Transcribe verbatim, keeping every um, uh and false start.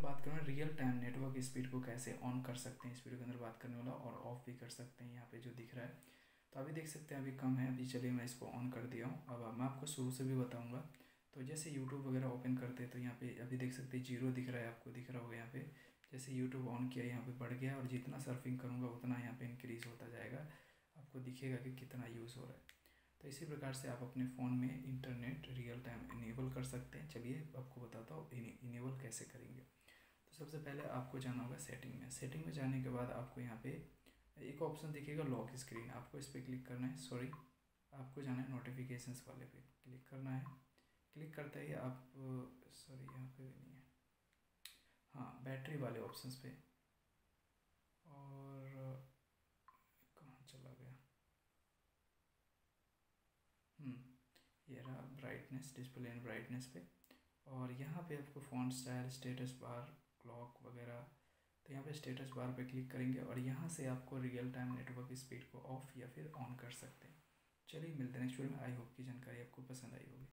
बात करूँ real time network speed को कैसे ऑन कर सकते हैं, इस वीडियो के अंदर बात करने वाला, और ऑफ भी कर सकते हैं। यहाँ पे जो दिख रहा है तो अभी देख सकते हैं अभी कम है। अभी चलिए मैं इसको ऑन कर दिया हूँ। अब मैं आपको शुरू से भी बताऊँगा। तो जैसे यूट्यूब वगैरह ओपन करते हैं तो यहाँ पे अभी देख सकते हैं जीरो दिख रहा है, आपको दिख रहा होगा यहाँ पे। जैसे यूट्यूब ऑन किया यहाँ पे बढ़ गया, और जितना सर्फिंग करूँगा उतना यहाँ पे इंक्रीज़ होता जाएगा, आपको दिखेगा कि कितना यूज़ हो रहा है। तो इसी प्रकार से आप अपने फ़ोन में इंटरनेट रियल टाइम इनेबल कर सकते हैं। चलिए आपको बताता हूँ इनेबल कैसे करेंगे। तो सबसे पहले आपको जाना होगा सेटिंग में। सेटिंग में जाने के बाद आपको यहाँ पे एक ऑप्शन दिखेगा लॉक स्क्रीन, आपको इस पर क्लिक करना है। सॉरी, आपको जाना है नोटिफिकेशंस वाले पे क्लिक करना है। क्लिक करते ही आप, सॉरी यहाँ पे भी नहीं है, हाँ बैटरी वाले ऑप्शंस पे, और कहाँ चला गया, हम्म ये रहा ब्राइटनेस, डिस्प्ले एंड ब्राइटनेस पे। और यहाँ पे आपको font style, status bar, clock वगैरह, तो यहाँ पे स्टेटस बार पे क्लिक करेंगे और यहाँ से आपको रियल टाइम नेटवर्क स्पीड को ऑफ या फिर ऑन कर सकते हैं। चलिए मिलते हैं नेक्स्ट वीडियो में। आई होप की जानकारी आपको पसंद आई होगी।